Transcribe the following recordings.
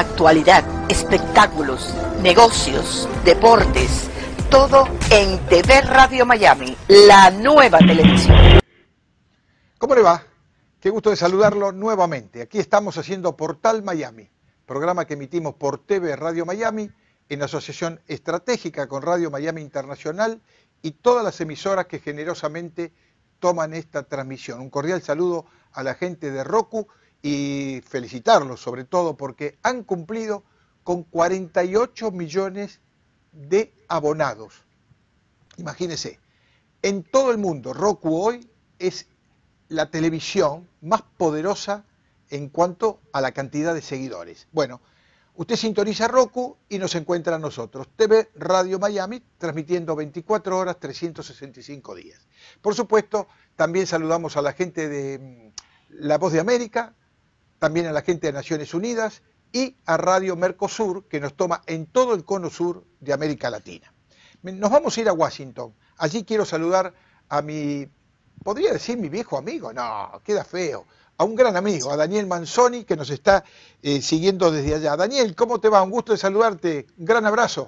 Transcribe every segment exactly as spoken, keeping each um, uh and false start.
actualidad, espectáculos, negocios, deportes, todo en T V Radio Miami, la nueva televisión. ¿Cómo le va? Qué gusto de saludarlo nuevamente. Aquí estamos haciendo Portal Miami, programa que emitimos por T V Radio Miami en asociación estratégica con Radio Miami Internacional y todas las emisoras que generosamente toman esta transmisión. Un cordial saludo a la gente de Roku y felicitarlos sobre todo porque han cumplido con cuarenta y ocho millones de abonados. Imagínense, en todo el mundo Roku hoy es la televisión más poderosa en cuanto a la cantidad de seguidores. Bueno, usted sintoniza Roku y nos encuentra a nosotros, T V Radio Miami, transmitiendo veinticuatro horas, trescientos sesenta y cinco días. Por supuesto, también saludamos a la gente de La Voz de América, también a la gente de Naciones Unidas y a Radio Mercosur, que nos toma en todo el cono sur de América Latina. Nos vamos a ir a Washington. Allí quiero saludar a mi, podría decir mi viejo amigo, no, queda feo, a un gran amigo, a Daniel Manzoni, que nos está eh, siguiendo desde allá. Daniel, ¿cómo te va? Un gusto de saludarte, un gran abrazo.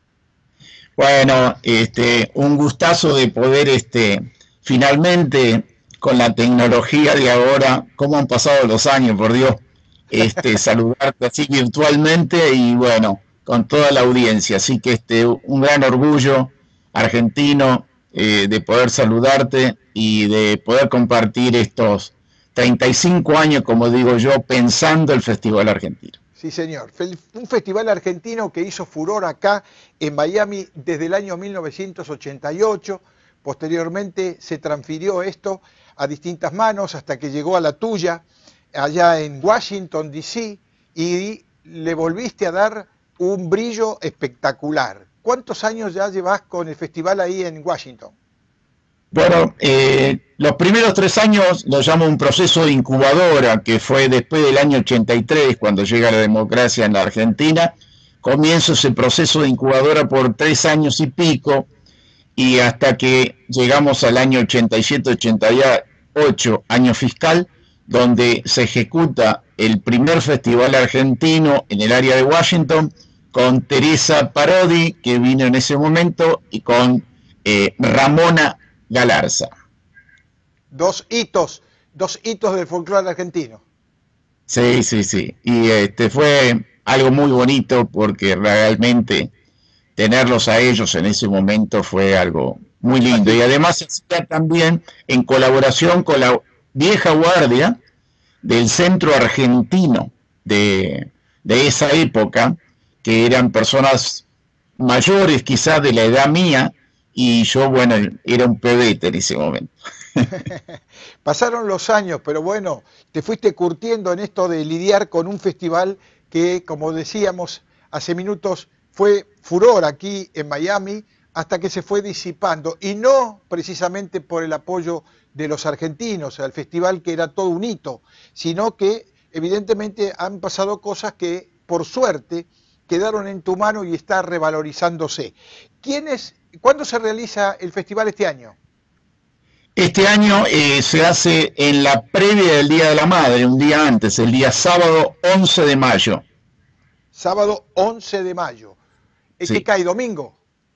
Bueno, este, un gustazo de poder, este, finalmente, con la tecnología de ahora, cómo han pasado los años, por Dios, este, saludarte así virtualmente y bueno, con toda la audiencia. Así que este, un gran orgullo argentino eh, de poder saludarte y de poder compartir estos treinta y cinco años, como digo yo, pensando el Festival Argentino. Sí, señor. Un festival argentino que hizo furor acá en Miami desde el año mil novecientos ochenta y ocho. Posteriormente se transfirió esto a distintas manos hasta que llegó a la tuya, allá en Washington, D C, y le volviste a dar un brillo espectacular. ¿Cuántos años ya llevas con el festival ahí en Washington? Bueno, eh, los primeros tres años lo llamo un proceso de incubadora, que fue después del año ochenta y tres, cuando llega la democracia en la Argentina. Comienzo ese proceso de incubadora por tres años y pico, y hasta que llegamos al año ochenta y siete ochenta y ocho, año fiscal, donde se ejecuta el primer festival argentino en el área de Washington, con Teresa Parodi, que vino en ese momento, y con eh, Ramona Galarza. Dos hitos, dos hitos del folclore argentino. Sí, sí, sí. Y este fue algo muy bonito porque realmente tenerlos a ellos en ese momento fue algo muy lindo. Y además está también en colaboración con la vieja guardia del centro argentino de, de esa época, que eran personas mayores quizás de la edad mía, y yo, bueno, era un pebete en ese momento. Pasaron los años, pero bueno, te fuiste curtiendo en esto de lidiar con un festival que, como decíamos hace minutos, fue furor aquí en Miami hasta que se fue disipando, y no precisamente por el apoyo de los argentinos al festival, que era todo un hito, sino que evidentemente han pasado cosas que, por suerte, quedaron en tu mano y está revalorizándose. ¿Quiénes, ¿Cuándo se realiza el festival este año? Este año eh, se hace en la previa del Día de la Madre, un día antes, el día sábado once de mayo. Sábado once de mayo. ¿Es que cae domingo?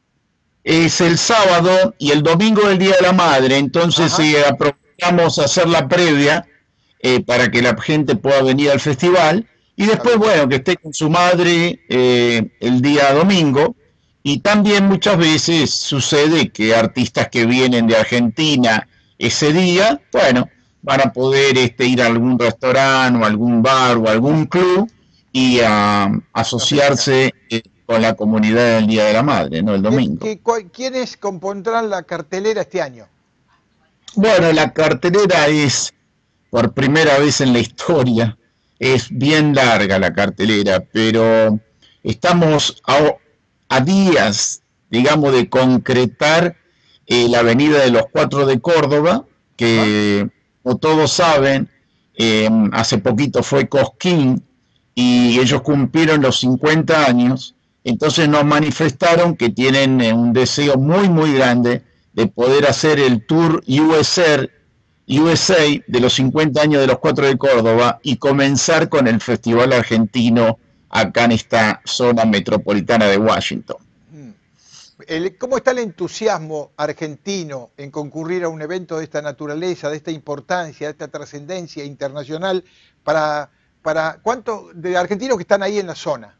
Es el sábado y el domingo del Día de la Madre, entonces eh, aprovechamos a hacer la previa eh, para que la gente pueda venir al festival y después, bueno, que esté con su madre eh, el día domingo. Y también muchas veces sucede que artistas que vienen de Argentina ese día, bueno, van a poder este, ir a algún restaurante o algún bar o algún club y a uh, asociarse eh, con la comunidad del Día de la Madre, ¿no? El domingo. ¿Qué, qué, ¿Quiénes compondrán la cartelera este año? Bueno, la cartelera es, por primera vez en la historia, es bien larga la cartelera, pero estamos a, a días, digamos, de concretar eh, la Avenida de los Cuatro de Córdoba, que, como todos saben, eh, hace poquito fue Cosquín, y ellos cumplieron los cincuenta años, entonces nos manifestaron que tienen eh, un deseo muy, muy grande de poder hacer el tour U S A, U S A de los cincuenta años de los Cuatro de Córdoba y comenzar con el Festival Argentino acá en esta zona metropolitana de Washington. El, ¿Cómo está el entusiasmo argentino en concurrir a un evento de esta naturaleza, de esta importancia, de esta trascendencia internacional para, para cuántos de argentinos que están ahí en la zona?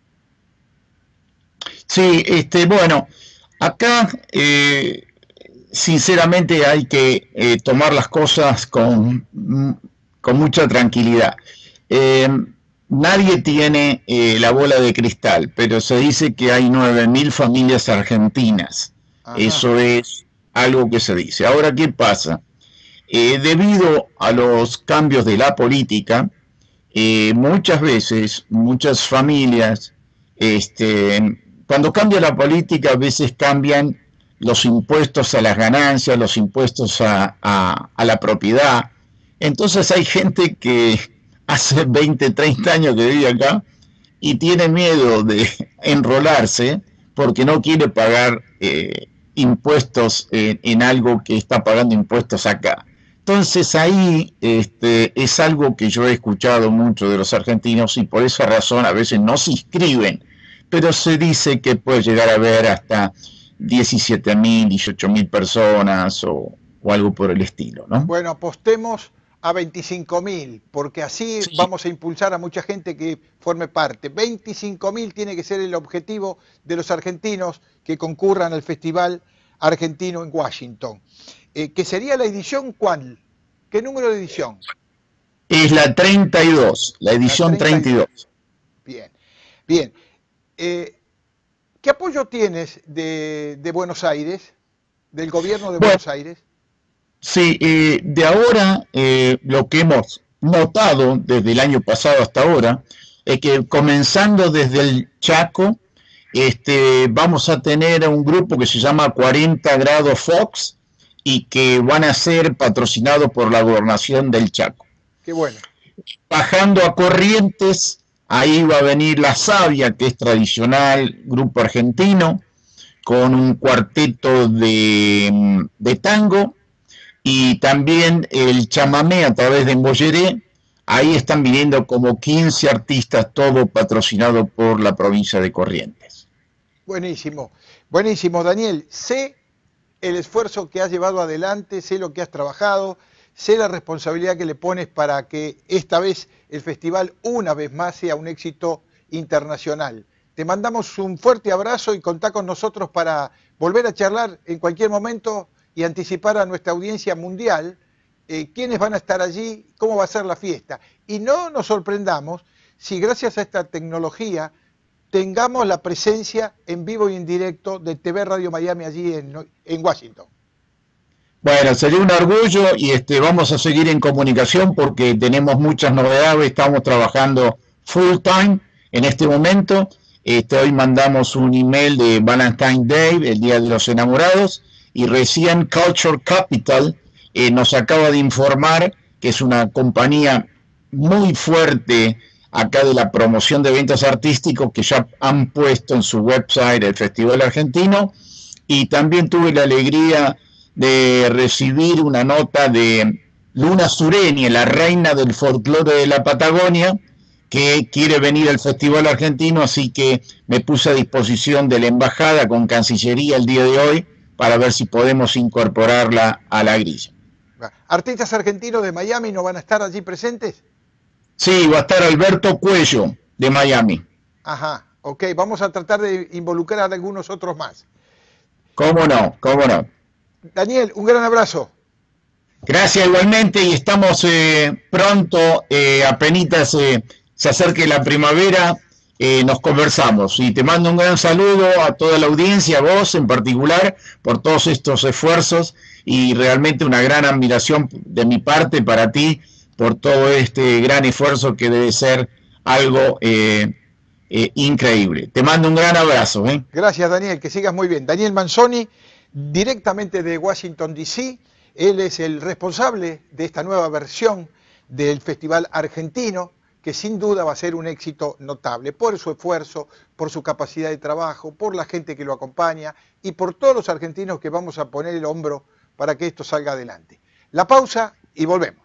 Sí, este, bueno, acá eh, sinceramente hay que eh, tomar las cosas con, con mucha tranquilidad. Eh, nadie tiene eh, la bola de cristal, pero se dice que hay nueve mil familias argentinas. Ajá. Eso es algo que se dice. Ahora, ¿qué pasa? Eh, debido a los cambios de la política, eh, muchas veces, muchas familias, este, cuando cambia la política, a veces cambian los impuestos a las ganancias, los impuestos a, a, a la propiedad. Entonces hay gente que hace veinte, treinta años que vive acá y tiene miedo de enrolarse porque no quiere pagar eh, impuestos en, en algo que está pagando impuestos acá. Entonces ahí este, es algo que yo he escuchado mucho de los argentinos y por esa razón a veces no se inscriben, pero se dice que puede llegar a haber hasta diecisiete mil, dieciocho mil personas o, o algo por el estilo, ¿no? Bueno, apostemos a veinticinco mil, porque así sí. Vamos a impulsar a mucha gente que forme parte. veinticinco mil tiene que ser el objetivo de los argentinos que concurran al Festival Argentino en Washington. Eh, ¿Qué sería la edición cuál? ¿Qué número de edición? Es la treinta y dos, la edición la treinta y dos. Bien, bien. Eh, ¿Qué apoyo tienes de, de Buenos Aires, del gobierno de bueno, Buenos Aires? Sí, eh, de ahora eh, lo que hemos notado desde el año pasado hasta ahora es que comenzando desde el Chaco, este, vamos a tener un grupo que se llama cuarenta grados Fox y que van a ser patrocinados por la gobernación del Chaco. Qué bueno. Bajando a Corrientes, ahí va a venir La Savia, que es tradicional, grupo argentino, con un cuarteto de, de tango, y también el chamamé a través de Mbolleré. Ahí están viniendo como quince artistas, todo patrocinado por la provincia de Corrientes. Buenísimo, buenísimo, Daniel. Sé el esfuerzo que has llevado adelante, sé lo que has trabajado, sé la responsabilidad que le pones para que esta vez el festival una vez más sea un éxito internacional. Te mandamos un fuerte abrazo y contá con nosotros para volver a charlar en cualquier momento y anticipar a nuestra audiencia mundial eh, quiénes van a estar allí, cómo va a ser la fiesta. Y no nos sorprendamos si gracias a esta tecnología tengamos la presencia en vivo y en directo de T V Radio Miami allí en, en Washington. Bueno, sería un orgullo y este, vamos a seguir en comunicación porque tenemos muchas novedades, estamos trabajando full time en este momento. Este, hoy mandamos un email de Valentine's Day, el Día de los Enamorados, y recién Culture Capital eh, nos acaba de informar que es una compañía muy fuerte acá de la promoción de eventos artísticos que ya han puesto en su website el Festival Argentino, y también tuve la alegría de recibir una nota de Luna Sureña, la reina del folclore de la Patagonia, que quiere venir al Festival Argentino, así que me puse a disposición de la embajada con Cancillería el día de hoy para ver si podemos incorporarla a la grilla. ¿Artistas argentinos de Miami no van a estar allí presentes? Sí, va a estar Alberto Cuello de Miami. Ajá, ok, vamos a tratar de involucrar a algunos otros más. ¿Cómo no? ¿Cómo no? Daniel, un gran abrazo. Gracias igualmente y estamos eh, pronto, eh, apenitas eh, se acerque la primavera, eh, nos conversamos. Y te mando un gran saludo a toda la audiencia, a vos en particular, por todos estos esfuerzos y realmente una gran admiración de mi parte para ti por todo este gran esfuerzo que debe ser algo eh, eh, increíble. Te mando un gran abrazo. ¿eh? Gracias, Daniel, que sigas muy bien. Daniel Manzoni, directamente de Washington, D C, él es el responsable de esta nueva versión del Festival Argentino, que sin duda va a ser un éxito notable por su esfuerzo, por su capacidad de trabajo, por la gente que lo acompaña y por todos los argentinos que vamos a poner el hombro para que esto salga adelante. La pausa y volvemos.